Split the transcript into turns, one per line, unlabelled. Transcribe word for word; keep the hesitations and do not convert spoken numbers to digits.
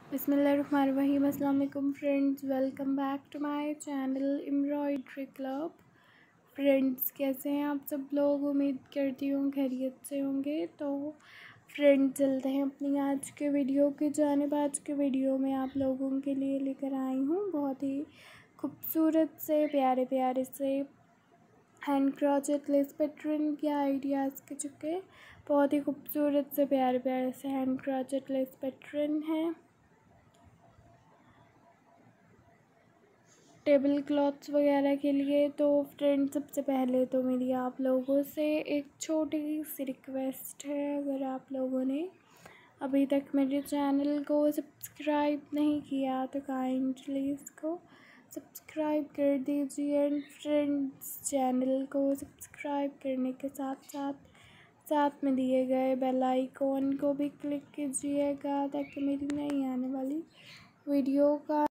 बिस्मिल्लाहिर्रहमानिर्रहीम। अस्सलाम वालेकुम friends, welcome back to my channel embroidery club. Friends, कैसे हैं आप सब लोग? उम्मीद करती हूँ खैरियत से होंगे। तो फ्रेंड्स, चलते हैं अपनी आज के वीडियो की जानिब। आज के वीडियो में आप लोगों के लिए लेकर आई हूँ बहुत ही खूबसूरत से प्यारे प्यारे से हैंड क्रोचेट लेस पैटर्न के आइडियाज़ के चुके बहुत ही खूबसूरत से प्यारे प्यारे से हैंड क्रोचेट लेस पैटर्न है। टेबल क्लॉथ्स वगैरह के लिए। तो फ्रेंड, सबसे पहले तो मेरी आप लोगों से एक छोटी सी रिक्वेस्ट है, अगर आप लोगों ने अभी तक मेरे चैनल को सब्सक्राइब नहीं किया तो काइंडली इसको सब्सक्राइब कर दीजिए। एंड फ्रेंड्स, चैनल को सब्सक्राइब करने के साथ साथ साथ में दिए गए बेल आइकॉन को भी क्लिक कीजिएगा ताकि मेरी नई आने वाली वीडियो का